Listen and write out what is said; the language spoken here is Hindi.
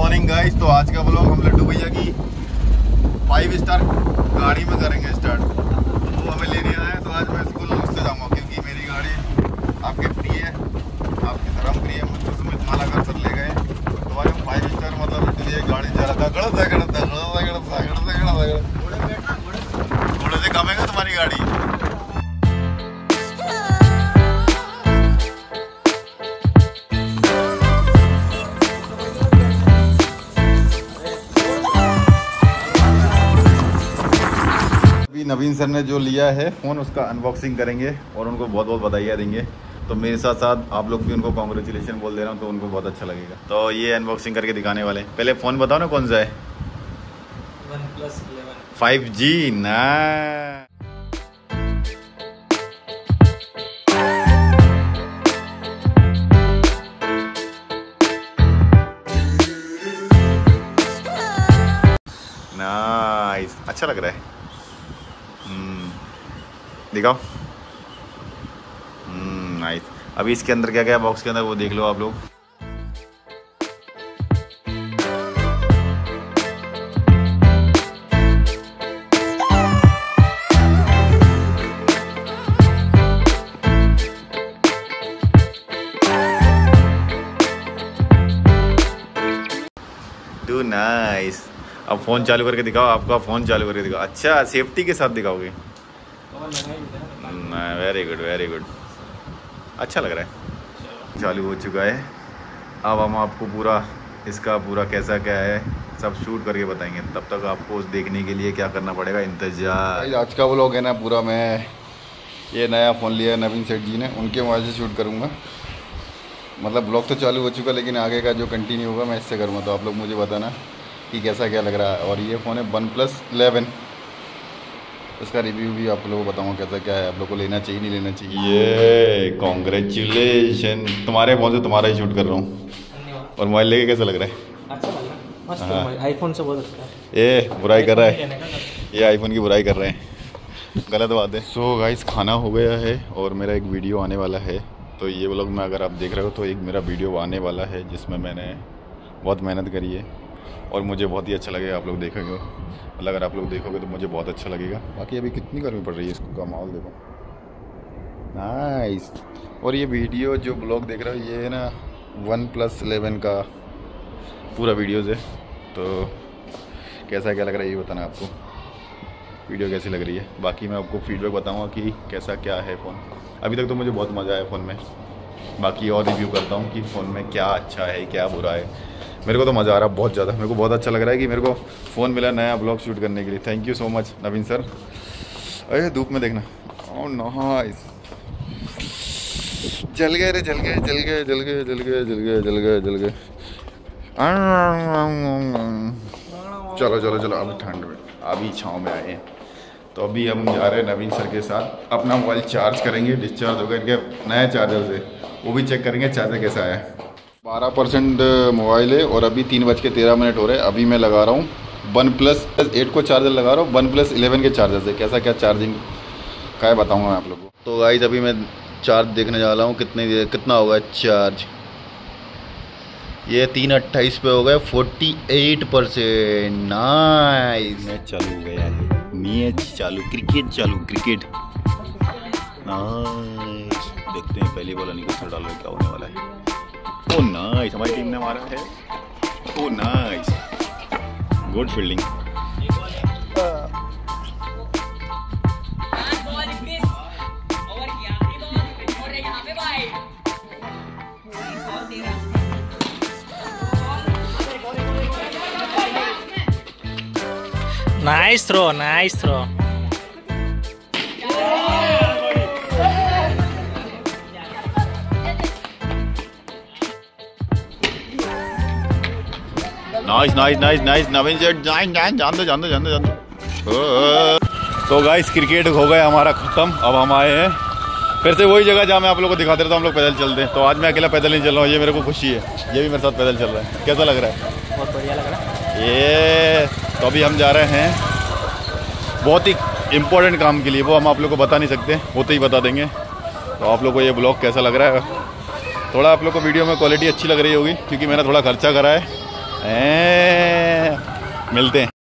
Morning guys. तो आज का ब्लॉग हम लड्डू भैया की 5 स्टार गाड़ी में करेंगे स्टार्ट। तो वो हमें लेने आए हैं, तो आज मैं स्कूल उससे जाऊँगा क्योंकि मेरी गाड़ी आपके प्रिय है, आपकी धर्म प्रिय मुझको सुमित माला कर सर ले गए। तो आज हम 5 स्टार मतलब लड्डू भैया गाड़ी जा रहा था। घोड़े से कम है तुम्हारी गाड़ी। नवीन सर ने जो लिया है फ़ोन उसका अनबॉक्सिंग करेंगे और उनको बहुत बहुत बधाइयाँ देंगे। तो मेरे साथ साथ आप लोग भी उनको कॉन्ग्रेचुलेशन बोल दे रहा हूँ, तो उनको बहुत अच्छा लगेगा। तो ये अनबॉक्सिंग करके दिखाने वाले हैं। पहले फ़ोन बताओ ना कौन सा है। OnePlus 11 5G ना। नाइस, अच्छा लग रहा है। दिखाओ। नाइस। अभी इसके अंदर क्या क्या है बॉक्स के अंदर वो देख लो आप लोग। Do nice. अब फ़ोन चालू करके दिखाओ, आपका फ़ोन चालू करके दिखाओ। अच्छा, सेफ्टी के साथ दिखाओगे। वेरी गुड वेरी गुड, अच्छा लग रहा है। चालू हो चुका है। अब हम आपको पूरा इसका पूरा कैसा क्या है सब शूट करके बताएंगे। तब तक आपको उस देखने के लिए क्या करना पड़ेगा, इंतजार। आज का व्लॉग है ना पूरा, मैं ये नया फ़ोन लिया है नवीन सेठ जी ने, उनके मोबाइल से शूट करूँगा। मतलब ब्लॉग तो चालू हो चुका, लेकिन आगे का जो कंटिन्यू होगा मैं इससे करूँगा। तो आप लोग मुझे बताना कि कैसा क्या लग रहा है। और ये फ़ोन है OnePlus 11, उसका रिव्यू भी आप लोगों को बताऊँगा कैसा क्या है, आप लोग को लेना चाहिए नहीं लेना चाहिए। ये कॉन्ग्रेचुलेशन, तुम्हारे फ़ोन से तुम्हारा ही शूट कर रहा हूँ। और मोबाइल लेके कैसा लग रहा है? अच्छा लग रहा है, मस्त है। आईफोन से बहुत अच्छा है। ये बुराई कर रहा है, ये आईफोन की बुराई कर रहे हैं, गलत बात है। सो गाइस, खाना हो गया है और मेरा एक वीडियो आने वाला है। तो ये व्लॉग में अगर आप देख रहे हो तो एक मेरा वीडियो आने वाला है जिसमें मैंने बहुत मेहनत करी है और मुझे बहुत ही अच्छा लगेगा। आप लोग देखेंगे, मतलब अगर आप लोग देखोगे तो मुझे बहुत अच्छा लगेगा। बाकी अभी कितनी गर्मी पड़ रही है, इसको का माहौल देखो। नाइस। और ये वीडियो जो ब्लॉग देख रहे हो ये है ना OnePlus 11 का पूरा वीडियोज़ है। तो कैसा क्या लग रहा है ये बताना आपको, वीडियो कैसी लग रही है। बाकी मैं आपको फीडबैक बताऊँगा कि कैसा क्या है फ़ोन। अभी तक तो मुझे बहुत मज़ा आया फ़ोन में, बाकी और रिव्यू करता हूँ कि फ़ोन में क्या अच्छा है क्या बुरा है। मेरे को तो मज़ा आ रहा है बहुत ज़्यादा, मेरे को बहुत अच्छा लग रहा है कि मेरे को फ़ोन मिला नया ब्लॉग शूट करने के लिए। Thank you so much Naveen sir. अरे धूप में देखना, ओह नाइस। जल गए रे, जल गए जल गए जल गए जल गए जल गए जल गए जल गए। चलो चलो चलो, अभी ठंड में अभी छाँव में आए हैं। तो अभी हम जा रहे हैं नवीन सर के साथ, अपना मोबाइल चार्ज करेंगे। डिस्चार्ज होगा इनके नए चार्जर से, वो भी चेक करेंगे चार्जर कैसा है। 12% मोबाइल है और अभी 3:13 हो रहे हैं। अभी मैं लगा रहा हूँ OnePlus 8 को चार्जर लगा रहा हूँ OnePlus 11 के चार्जर से। कैसा क्या चार्जिंग का है बताऊँगा मैं आप लोगों को। तो गाइस अभी मैं चार्ज देखने जा रहा हूँ कितना होगा चार्ज। ये 3:28 पे हो गए 48%। नाइस। मैच चालू हो गया है, मैच चालू, क्रिकेट चालू, क्रिकेट। नाइस। देखते हैं पहली बॉल अनिका सर डाल रहे क्या होने वाला है। ओह नाइस, हमारी टीम ने मारा है। Oh nice, good fielding. Nice throw, nice throw. Nice nice nice nice Naveen Seth, जान दो जान दो जान दो जान दो। तो गाइस क्रिकेट हो गया हमारा ख़त्म। अब हम आए हैं फिर से वही जगह जहाँ मैं आप लोगों को दिखाते रहता हूँ। हम लोग पैदल चलते हैं, तो आज मैं अकेला पैदल नहीं चल रहा हूँ, ये मेरे को खुशी है। ये भी मेरे साथ पैदल चल रहा है, कैसा लग रहा है? बहुत बढ़िया लग रहा है ये। तो अभी हम जा रहे हैं बहुत ही इम्पोर्टेंट काम के लिए, वो हम आप लोग को बता नहीं सकते, वो तो ही बता देंगे। तो आप लोग को ये ब्लॉग कैसा लग रहा है? थोड़ा आप लोग को वीडियो में क्वालिटी अच्छी लग रही होगी क्योंकि मैंने थोड़ा खर्चा करा है मिलते हैं।